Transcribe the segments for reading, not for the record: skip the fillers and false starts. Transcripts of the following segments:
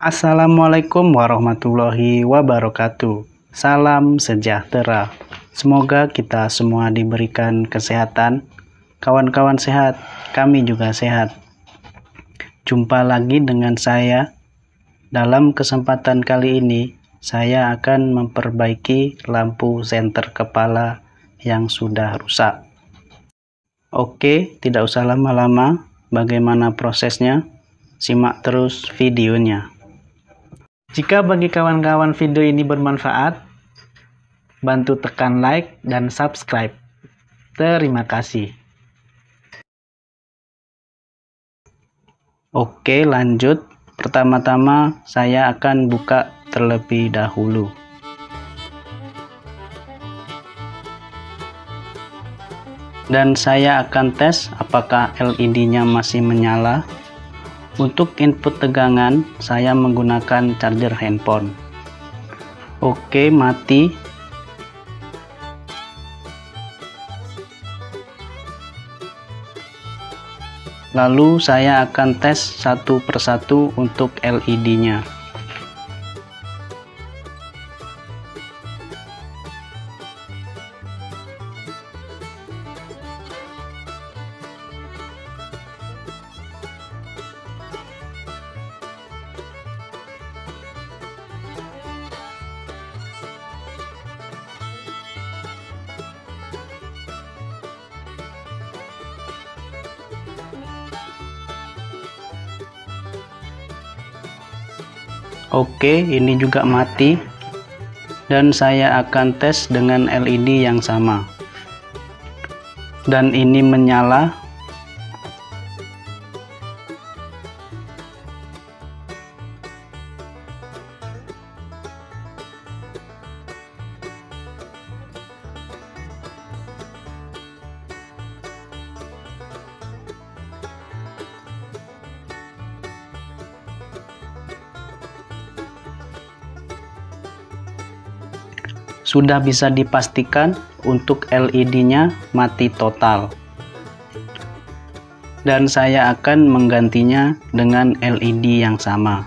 Assalamualaikum warahmatullahi wabarakatuh. Salam sejahtera. Semoga kita semua diberikan kesehatan. Kawan-kawan sehat, kami juga sehat. Jumpa lagi dengan saya. Dalam kesempatan kali ini, saya akan memperbaiki lampu senter kepala yang sudah rusak. Oke, tidak usah lama-lama. Bagaimana prosesnya? Simak terus videonya. Jika bagi kawan-kawan video ini bermanfaat, bantu tekan like dan subscribe. Terima kasih. Oke, lanjut. Pertama-tama saya akan buka terlebih dahulu. Dan saya akan tes apakah LED-nya masih menyala. Untuk input tegangan, saya menggunakan charger handphone. Oke, mati. Lalu saya akan tes satu persatu untuk LED-nya. Oke, ini juga mati. Dan saya akan tes dengan LED yang sama. Dan ini menyala. Sudah bisa dipastikan untuk LED-nya mati total. Dan saya akan menggantinya dengan LED yang sama.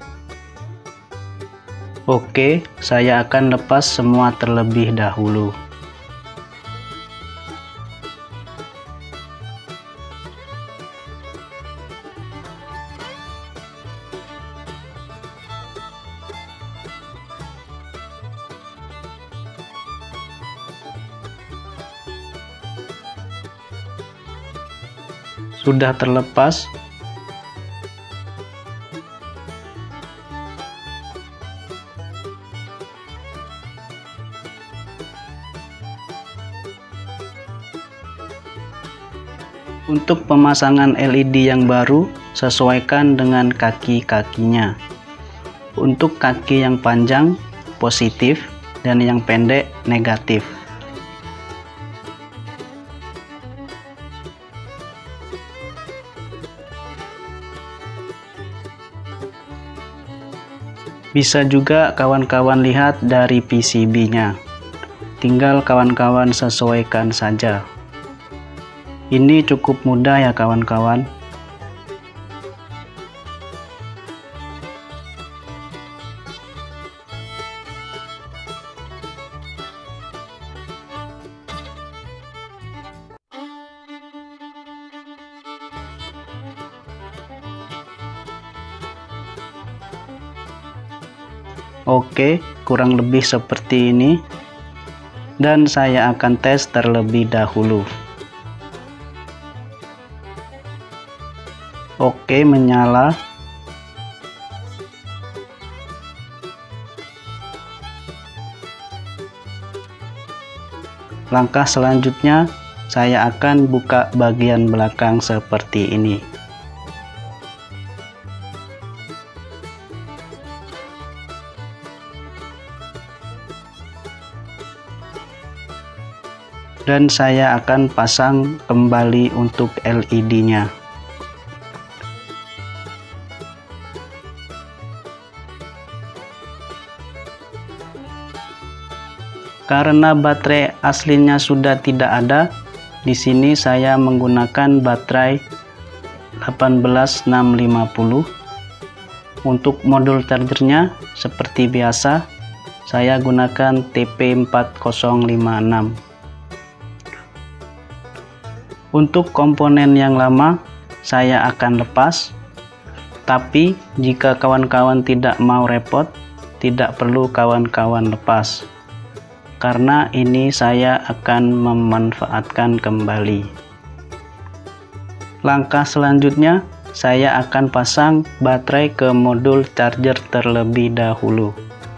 Oke, saya akan lepas semua terlebih dahulu. Sudah terlepas. Untuk pemasangan LED yang baru, sesuaikan dengan kaki-kakinya. Untuk kaki yang panjang, positif, dan yang pendek, negatif. Bisa juga kawan-kawan lihat dari PCB-nya. Tinggal kawan-kawan sesuaikan saja. Ini cukup mudah ya kawan-kawan. Oke, kurang lebih seperti ini. Dan saya akan tes terlebih dahulu. Oke, menyala. Langkah selanjutnya, saya akan buka bagian belakang seperti ini. Dan saya akan pasang kembali untuk LED-nya. Karena baterai aslinya sudah tidak ada, di sini saya menggunakan baterai 18650 Untuk modul chargernya seperti biasa saya gunakan TP4056. Untuk komponen yang lama saya akan lepas, tapi jika kawan-kawan tidak mau repot, tidak perlu kawan-kawan lepas, karena ini saya akan memanfaatkan kembali. Langkah selanjutnya saya akan pasang baterai ke modul charger terlebih dahulu.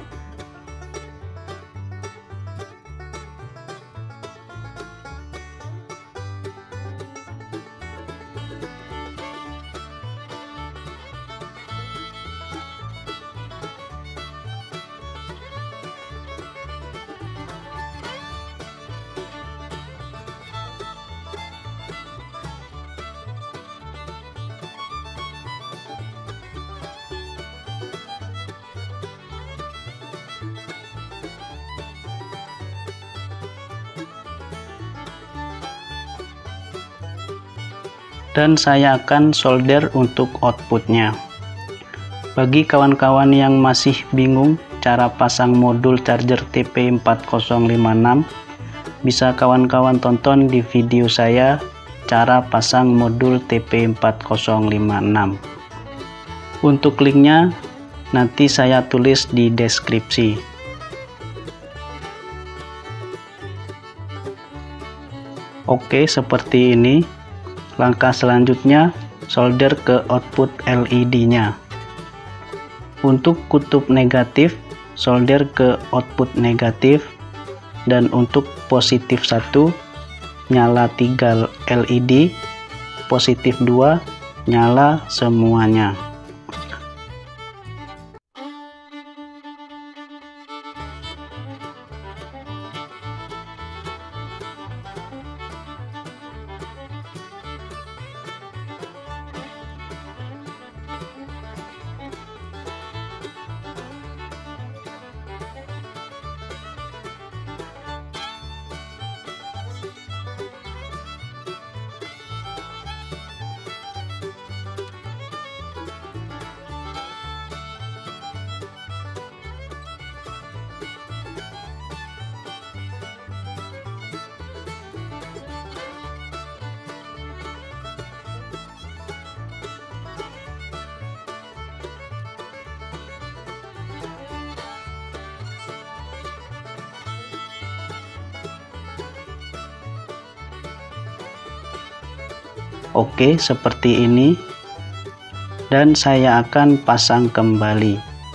Dan saya akan solder untuk outputnya. Bagi kawan-kawan yang masih bingung cara pasang modul charger TP4056, bisa kawan-kawan tonton di video saya cara pasang modul TP4056. Untuk linknya nanti saya tulis di deskripsi. Oke, seperti ini. Langkah selanjutnya solder ke output LED-nya. Untuk kutub negatif solder ke output negatif, dan untuk positif 1 nyala 3 LED, positif 2 nyala semuanya. Oke, seperti ini. Dan saya akan pasang kembali.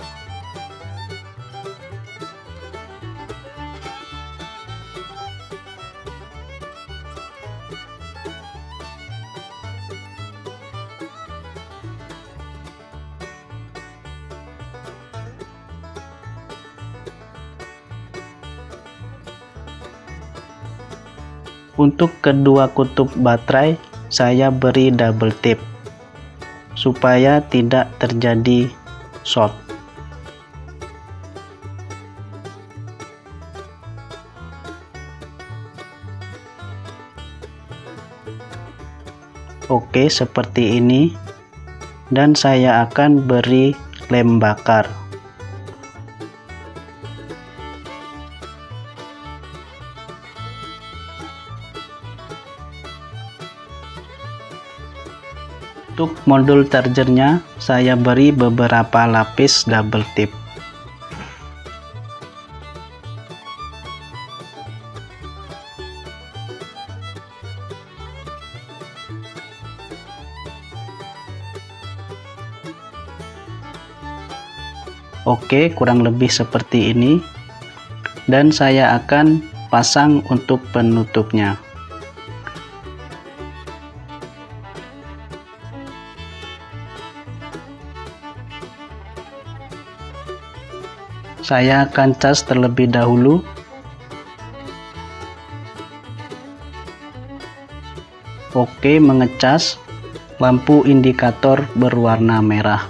Untuk kedua kutub baterai saya beri double tip supaya tidak terjadi short. Oke, seperti ini. Dan saya akan beri lem bakar. Untuk modul chargernya saya beri beberapa lapis double tip. Oke, kurang lebih seperti ini. Dan saya akan pasang untuk penutupnya. Saya akan cas terlebih dahulu. Oke, mengecas. Lampu indikator berwarna merah.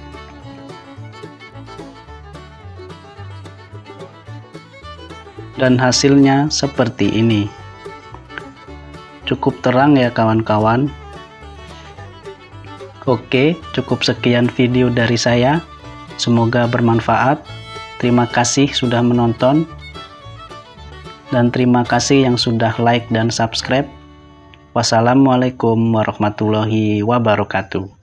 Dan hasilnya seperti ini. Cukup terang ya kawan-kawan. Oke, cukup sekian video dari saya. Semoga bermanfaat. Terima kasih sudah menonton. Dan terima kasih yang sudah like dan subscribe. Wassalamualaikum warahmatullahi wabarakatuh.